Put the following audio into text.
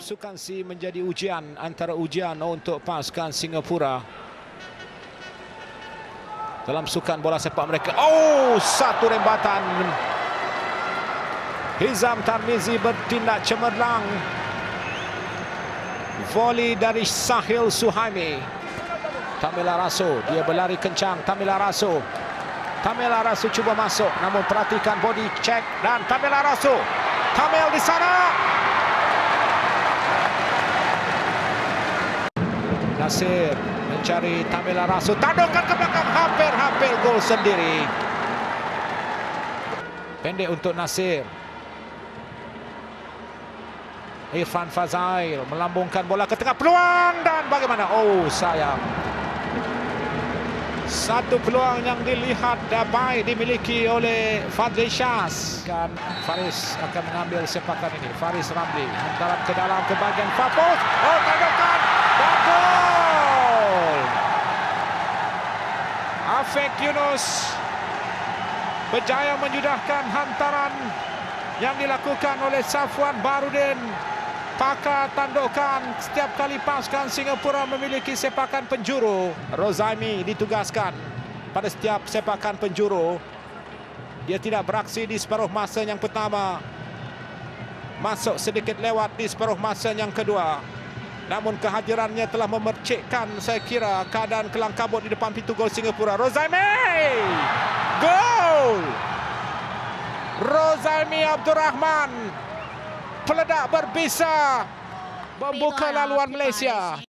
Sukansi menjadi ujian antara ujian untuk pasukan Singapura dalam sukan bola sepak mereka. Oh, satu rembatan. Hizam Tarmizi bertindak cemerlang. Volley dari Sahil Suhaimi. Tamila Raso, dia berlari kencang. Tamila Raso cuba masuk, namun perhatikan body check dan Tamila Raso. Tamil di sana. Nasir mencari Tamila Raso, tandukkan ke belakang, hampir gol sendiri. Pendek untuk Nasir. Irfan Fazail melambungkan bola ke tengah, peluang dan bagaimana? Oh, sayang. Satu peluang yang dilihat baik dimiliki oleh Fadli Syaz. Faris akan mengambil sepakan ini. Faris Ramli hantaran ke dalam ke bahagian far post. Oh, tandukan dan gol. Afek Yunus berjaya menyudahkan hantaran yang dilakukan oleh Safwan Barudin. Pakar tandukan setiap kali pasukan Singapura memiliki sepakan penjuru. Rozaimi ditugaskan pada setiap sepakan penjuru. Dia tidak beraksi di separuh masa yang pertama, masuk sedikit lewat di separuh masa yang kedua. Namun kehadirannya telah memercikkan, saya kira, keadaan kelang kabut di depan pintu gol Singapura. Rozaimi! Gol! Rozaimi Abdul Rahman, peledak berbisa membuka laluan Malaysia.